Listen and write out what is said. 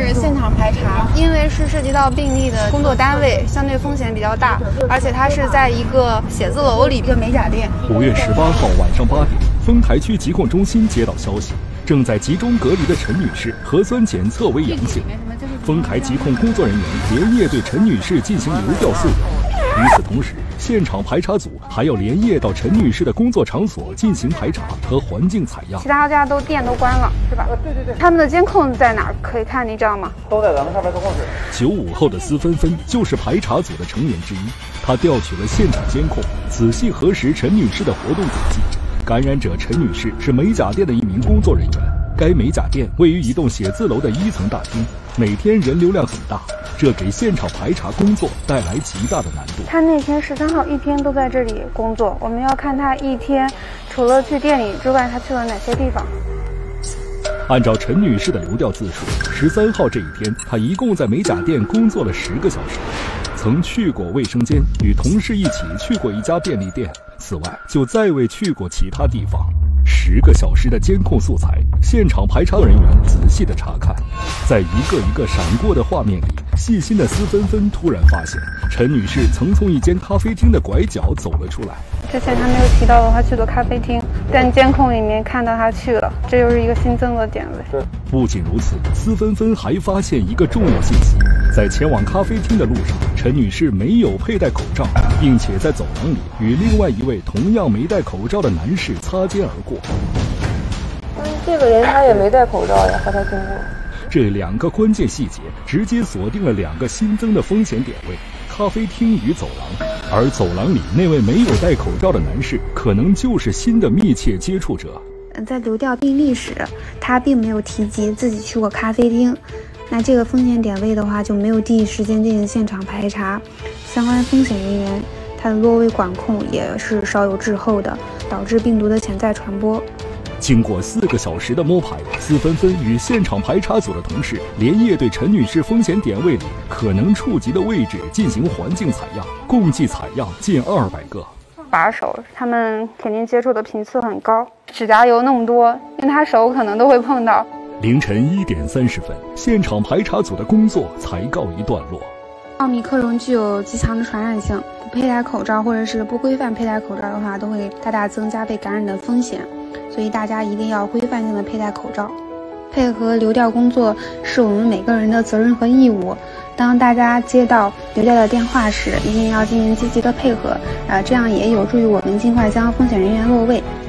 是现场排查，因为是涉及到病例的工作单位，相对风险比较大，而且它是在一个写字楼里，一个美甲店。 5月18号晚上8点，丰台区疾控中心接到消息，正在集中隔离的陈女士核酸检测为阳性。丰台疾控工作人员连夜对陈女士进行流调溯源。与此同时，现场排查组还要连夜到陈女士的工作场所进行排查和环境采样。 其他家店都关了，是吧？对。他们的监控在哪儿可以看？你知道吗？ 都在咱们上面监控室。 95后的司芬芬就是排查组的成员之一，她调取了现场监控，仔细核实陈女士的活动轨迹。感染者陈女士是美甲店的一名工作人员，该美甲店位于一栋写字楼的1层大厅，每天人流量很大，这给现场排查工作带来极大的难度。 他那天13号一天都在这里工作，我们要看他一天除了去店里之外，他去了哪些地方。 按照陈女士的流调自述，13号这一天，她一共在美甲店工作了10个小时，曾去过卫生间，与同事一起去过一家便利店，此外就再未去过其他地方。10个小时的监控素材，现场排查人员仔细的查看，在一个一个闪过的画面里，细心的司芬芬突然发现，陈女士曾从一间咖啡厅的拐角走了出来。 之前他没有提到的话，去的咖啡厅，但监控里面看到他去了，这又是一个新增的点位。 不仅如此，司芬芬还发现一个重要信息：在前往咖啡厅的路上，陈女士没有佩戴口罩，并且在走廊里与另外一位同样没戴口罩的男士擦肩而过。 这个人他也没戴口罩呀，和他经过。 这2个关键细节直接锁定了2个新增的风险点位：咖啡厅与走廊。而走廊里那位没有戴口罩的男士，可能就是新的密切接触者。 在流调病历时，他并没有提及自己去过咖啡厅，那这个风险点位的话，就没有第一时间进行现场排查，相关风险人员他的落位管控也是稍有滞后的，导致病毒的潜在传播。 经过4个小时的摸排，司芬芬与现场排查组的同事连夜对陈女士风险点位里可能触及的位置进行环境采样，共计采样近200个。 把手，他们肯定接触的频次很高，指甲油那么多，因为他手可能都会碰到。 凌晨1点30分，现场排查组的工作才告一段落。 奥密克戎具有极强的传染性，不佩戴口罩或者是不规范佩戴口罩的话，都会大大增加被感染的风险。所以大家一定要规范性的佩戴口罩，配合流调工作是我们每个人的责任和义务。当大家接到流调的电话时，一定要进行积极的配合，这样也有助于我们尽快将风险人员落位。